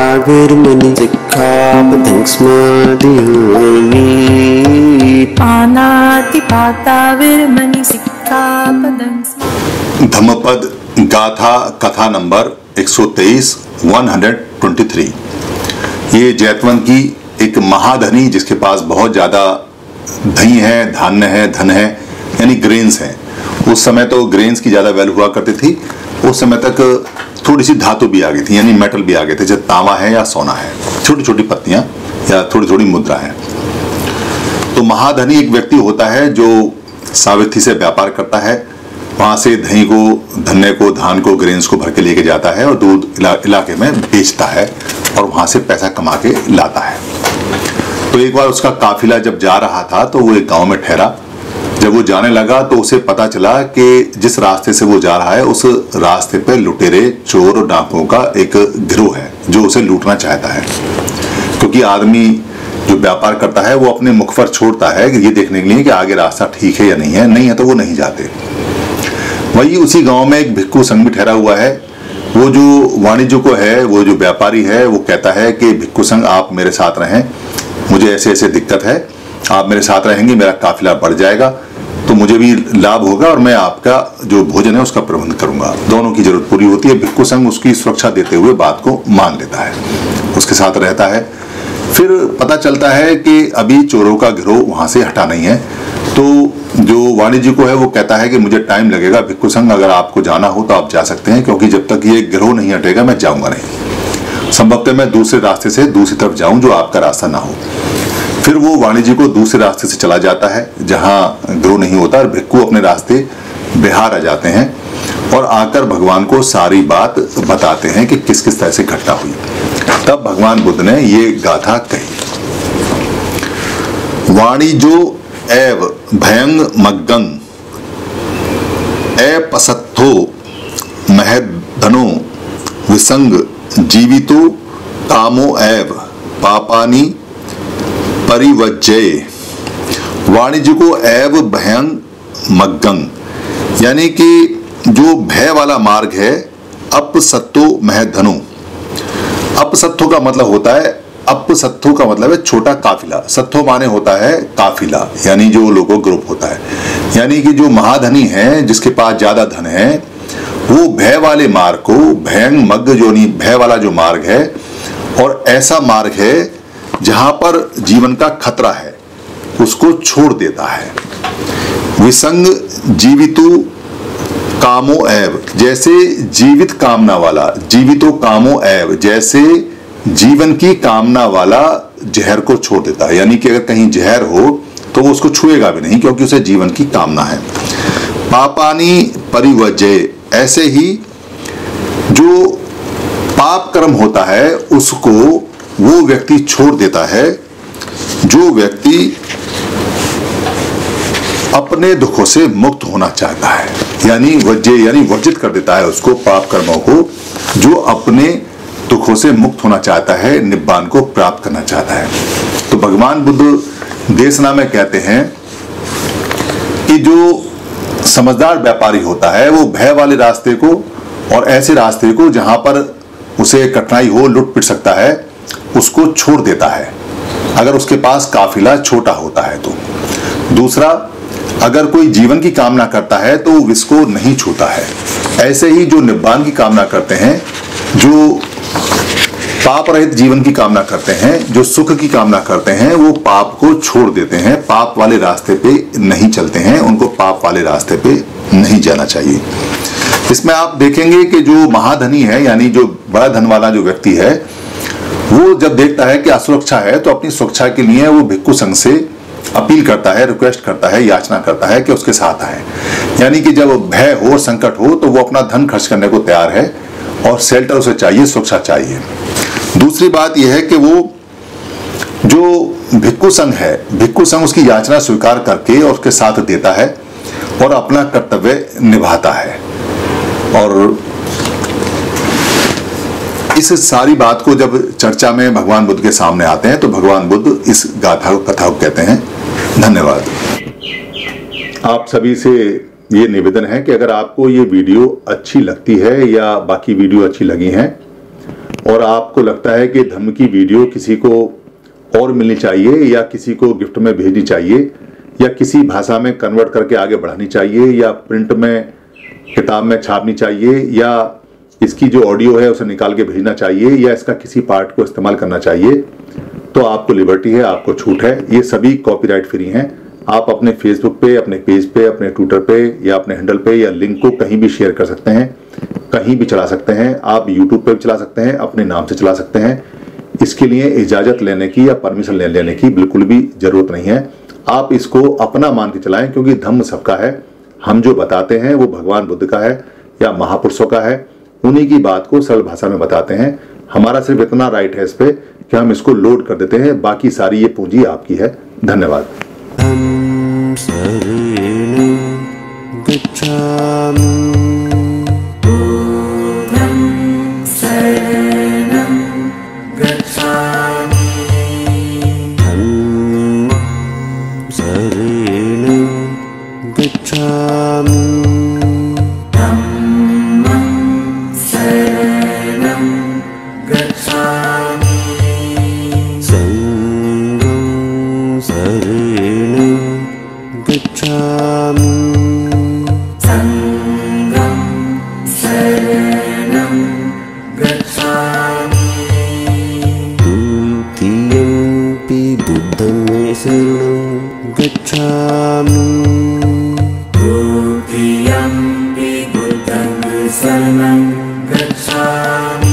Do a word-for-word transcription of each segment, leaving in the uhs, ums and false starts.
पाणातिपाताविर्मणि सिक्खापदं स्मृतियामि पाणातिपाताविर्मणि सिक्खापदं स्मृतियामि। धम्मपद गाथा कथा नंबर एक सौ तेईस वन हंड्रेड ट्वेंटी थ्री। ये जैतवंत की एक महाधनी जिसके पास बहुत ज़्यादा दही है, धान्य है, धन है, यानी ग्रेन्स हैं। उस समय तो ग्रेन्स की ज़्यादा वैल्यू हुआ करती थी। उस समय तक थोड़ी सी धातु भी आ गई थी, यानी मेटल भी आ गए थे, जैसे तांबा है या सोना है, छोटी छोटी पत्तियां या थोड़ी थोड़ी मुद्रा है। तो महाधनी एक व्यक्ति होता है जो सावित्री से व्यापार करता है, वहां से दही को, धन्य को, धान को, ग्रेन्स को भर के लेके जाता है और दूध इला, इलाके में बेचता है और वहां से पैसा कमा के लाता है। तो एक बार उसका काफिला जब जा रहा था तो वो एक गांव में ठहरा। जब वो जाने लगा तो उसे पता चला कि जिस रास्ते से वो जा रहा है उस रास्ते पे लुटेरे, चोर और डाकुओं का एक गिरोह है जो उसे लूटना चाहता है। क्योंकि आदमी जो व्यापार करता है वो अपने मुख पर छोड़ता है कि ये देखने के लिए कि आगे रास्ता ठीक है या नहीं है, नहीं है तो वो नहीं जाते। वही उसी गांव में एक भिक्खू संघ भी ठहरा हुआ है। वो जो वाणिज्य को है, वो जो व्यापारी है, वो कहता है कि भिक्खू संघ आप मेरे साथ रहें, मुझे ऐसे ऐसे दिक्कत है, आप मेरे साथ रहेंगे, मेरा काफिला बढ़ जाएगा तो मुझे भी लाभ होगा और मैं आपका जो भोजन है उसका प्रबंध करूंगा। दोनों की जरूरत पूरी होती है। भिक्खू संघ उसकी सुरक्षा देते हुए बात को मान लेता है, उसके साथ रहता है। फिर पता चलता है कि अभी चोरों का गिरोह वहां से हटा नहीं है। तो जो वाणिज्य को है वो कहता है कि मुझे टाइम लगेगा भिक्खू संघ, अगर आपको जाना हो तो आप जा सकते हैं, क्योंकि जब तक ये गिरोह नहीं हटेगा मैं जाऊंगा नहीं। संभवतः मैं दूसरे रास्ते से दूसरी तरफ जाऊं जो आपका रास्ता ना हो। फिर वो वाणिज्य को दूसरे रास्ते से चला जाता है जहां गिरोह नहीं होता और भिक्खू अपने रास्ते बिहार आ जाते हैं और आकर भगवान को सारी बात बताते हैं कि किस किस तरह से घटना हुई। तब भगवान बुद्ध ने ये गाथा कही। वाणिजो एव भयंग मग्गं अपसत्थो महद्धनो विसंग जीवितो कामो एव पापानि परिवज्जय। वाणिज्य को एव भयंग मग्गं, यानी कि जो भय वाला मार्ग है, अपसत्तो महद्धनो। अपसत्थो का मतलब होता है, अपसत्थो का मतलब है छोटा काफिला। सत्थो माने होता है काफिला, यानी जो लोगों ग्रुप होता है। यानी कि जो महाधनी है, जिसके पास ज्यादा धन है, वो भय वाले मार्ग को, भयंग मग्ग जो नहीं, भय वाला जो मार्ग है, और ऐसा मार्ग है जहां पर जीवन का खतरा है, उसको छोड़ देता है। विसंग जीवितु कामो एव, जैसे जीवित कामना वाला, जीवितो कामो एव, जैसे जीवन की कामना वाला जहर को छोड़ देता है। यानी कि अगर कहीं जहर हो तो वो उसको छुएगा भी नहीं, क्योंकि उसे जीवन की कामना है। पापानी परिवज्जय, ऐसे ही जो पाप कर्म होता है उसको वो व्यक्ति छोड़ देता है जो व्यक्ति अपने दुखों से मुक्त होना चाहता है। यानी वज्जे, यानी वर्जित कर देता है उसको, पाप कर्मों को, जो अपने दुखों से मुक्त होना चाहता है, निब्बान को प्राप्त करना चाहता है। तो भगवान बुद्ध देशना में कहते हैं कि जो समझदार व्यापारी होता है वो भय वाले रास्ते को और ऐसे रास्ते को जहां पर उसे कठिनाई हो, लुट पिट सकता है, उसको छोड़ देता है, अगर उसके पास काफिला छोटा होता है तो। दूसरा, अगर कोई जीवन की कामना करता है तो इसको नहीं छूता है। ऐसे ही जो निब्बान की कामना करते हैं, जो पाप रहित जीवन की कामना करते हैं, जो सुख की कामना करते हैं, वो पाप को छोड़ देते हैं, पाप वाले रास्ते पे नहीं चलते हैं, उनको पाप वाले रास्ते पे नहीं जाना चाहिए। इसमें आप देखेंगे कि जो महाधनी है, यानी जो बड़ा धन वाला जो व्यक्ति है, वो जब देखता है कि असुरक्षा है तो अपनी सुरक्षा के लिए वो भिक्खू संघ से अपील करता है, रिक्वेस्ट करता है, याचना करता है कि उसके साथ आए। यानी कि जब भय हो, संकट हो, तो वो अपना धन खर्च करने को तैयार है और शेल्टर उसे चाहिए, सुरक्षा चाहिए। दूसरी बात यह है कि वो जो भिक्खू संघ है, भिक्खू संघ उसकी याचना स्वीकार करके और उसके साथ देता है और अपना कर्तव्य निभाता है। और इस सारी बात को जब चर्चा में भगवान बुद्ध के सामने आते हैं तो भगवान बुद्ध इस गाथा कथा को कहते हैं। धन्यवाद। आप सभी से ये निवेदन है कि अगर आपको ये वीडियो अच्छी लगती है या बाकी वीडियो अच्छी लगी हैं और आपको लगता है कि धम्म की वीडियो किसी को और मिलनी चाहिए या किसी को गिफ्ट में भेजनी चाहिए या किसी भाषा में कन्वर्ट करके आगे बढ़ानी चाहिए या प्रिंट में किताब में छापनी चाहिए या इसकी जो ऑडियो है उसे निकाल के भेजना चाहिए या इसका किसी पार्ट को इस्तेमाल करना चाहिए, तो आपको लिबर्टी है, आपको छूट है। ये सभी कॉपीराइट फ्री हैं। आप अपने फेसबुक पे, अपने पेज पे, अपने ट्विटर पे या अपने हैंडल पे या लिंक को कहीं भी शेयर कर सकते हैं, कहीं भी चला सकते हैं। आप यूट्यूब पे भी चला सकते हैं, अपने नाम से चला सकते हैं। इसके लिए इजाजत लेने की या परमिशन ले लेने की बिल्कुल भी जरूरत नहीं है। आप इसको अपना मान के चलाएं, क्योंकि धम्म सबका है। हम जो बताते हैं वो भगवान बुद्ध का है या महापुरुषों का है, उन्हीं की बात को सरल भाषा में बताते हैं। हमारा सिर्फ इतना राइट है इस पे कि हम इसको लोड कर देते हैं, बाकी सारी ये पूंजी आपकी है। धन्यवाद। Tam saranam gacchami. Buddham saranam gacchami. Dhammam saranam gacchami. Dhammam saranam gacchami. Sangham saranam gacchami. Sangham saranam gacchami. Dutiyampi buddham saranam gacchami. Dutiyampi buddham saranam gacchami.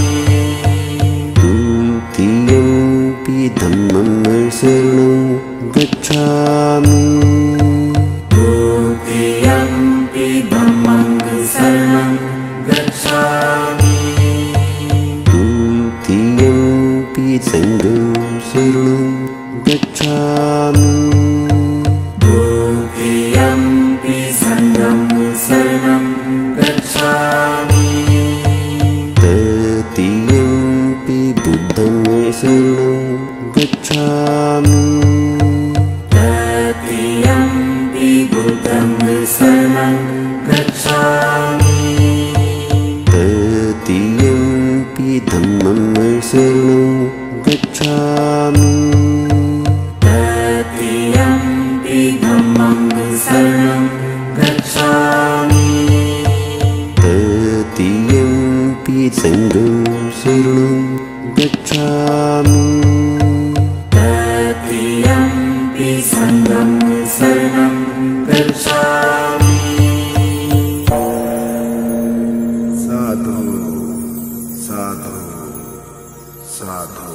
Dutiyampi dhammam saranam gacchami. Dutiyampi dhammam saranam gacchami. Dutiyampi sangham saranam gacchami. Dutiyampi sangham saranam gacchami. Tatiyampi buddham saranam gacchami. Tatiyampi buddham saranam gacchami. Tatiyampi dhammam saranam gacchami. Tatiyampi dhammam saranam gacchami. Tatiyampi sangham saranam gacchami. Tatiyampi sangham saranam gacchami. Sadhu, sadhu, sadhu.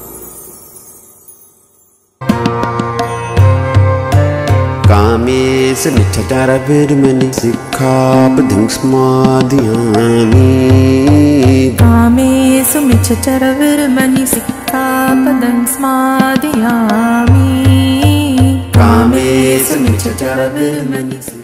Kamesu michchachara vedamani sikkhapadam smadhiyami. Kamesu michchachara viramani sikkhapadam smadhiyami. Kamesu michchachara viramani